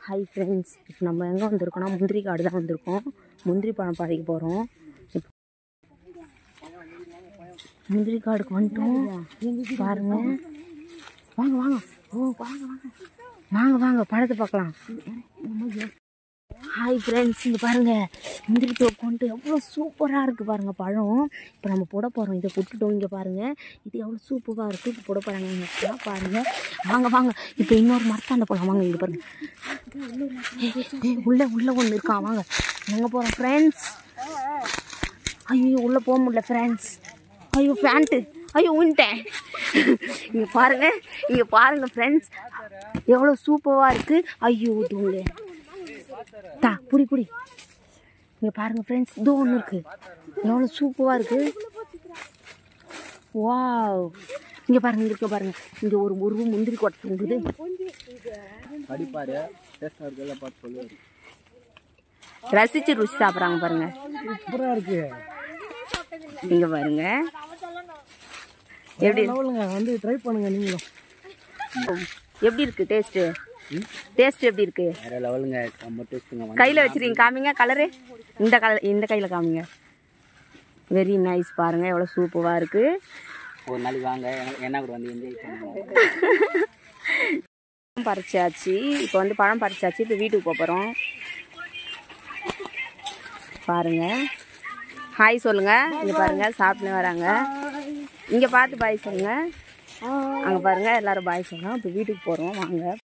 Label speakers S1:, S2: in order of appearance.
S1: Hi friends, இப்போ நம்ம எங்கே வந்திருக்கோம்னா முந்திரி காடு தான் வந்திருக்கோம். முந்திரி பழம் பறிக்க போகிறோம். முந்திரி காடுக்கு வந்துட்டோம் பாருங்க. வாங்க வாங்க, ஓ வாங்க வாங்க வாங்க வாங்க பழத்தை பார்க்கலாம். ஹாய் ஃப்ரெண்ட்ஸ், இங்கே பாருங்கள் முந்திரி தோப்பு வந்துட்டு எவ்வளோ சூப்பராக இருக்குது பாருங்கள் பழம். இப்போ நம்ம போட போகிறோம். இதை விட்டுட்டோம். இங்கே பாருங்கள், இது எவ்வளோ சூப்பராக இருக்குது. இப்போ போட போகிறாங்க பாருங்கள். வாங்க வாங்க, இப்போ இன்னொரு மரத்தாண்ட போகலாம். வாங்க இங்கே பாருங்கள், உள்ளே ஒன்று இருக்கான். வாங்க எங்கே போகிறோம் ஃப்ரெண்ட்ஸ். ஐயோ உள்ளே போக முடியல ஃப்ரெண்ட்ஸ். ஐயோ பேண்ட்டு, ஐயோ உன்ட்டேன். இங்கே பாருங்கள் ஃப்ரெண்ட்ஸ், எவ்வளோ சூப்பராக இருக்குது. ஐயோ தூங்க தா புடி இங்கே பாருங்கள் ஃப்ரெண்ட்ஸ், இதோ ஒன்று இருக்குது. எவ்வளோ சூப்பராக இருக்குது. வாவ், இங்கே பாருங்கள், இங்கே பாருங்கள், இங்கே ஒரு முந்திரி கொட்டை இருக்குது. ரசிச்சு ருசி சாப்பிட்றாங்க பாருங்க. சூப்பராக இருக்கு. இங்கே பாருங்க எப்படி வந்து ட்ரை பண்ணுங்க. நீங்களும் எப்படி இருக்கு டேஸ்ட் எப்படி இருக்கு? கையில் வச்சிருக்கீங்க, காமிங்க கலரு. இந்த கையில் காமிங்க. Very nice. பாருங்க எவ்வளோ சூப்பராக இருக்கு. ஒரு நாளைக்கு வாங்க, என்ன கூட வந்து என்ஜாய் பண்ணுங்க. பறிச்சாச்சு. இப்போ வந்து பழம் பறிச்சாச்சு. இப்போ வீட்டுக்கு போகிறோம். பாருங்க, ஹாய் சொல்லுங்க. இங்கே பாருங்க சாப்பிட்டு வராங்க. இங்கே பார்த்து பாய் சொல்லுங்க. அங்கே பாருங்க எல்லாரும் பாய் சொல்லலாம். இப்போ வீட்டுக்கு போகிறோம் வாங்க.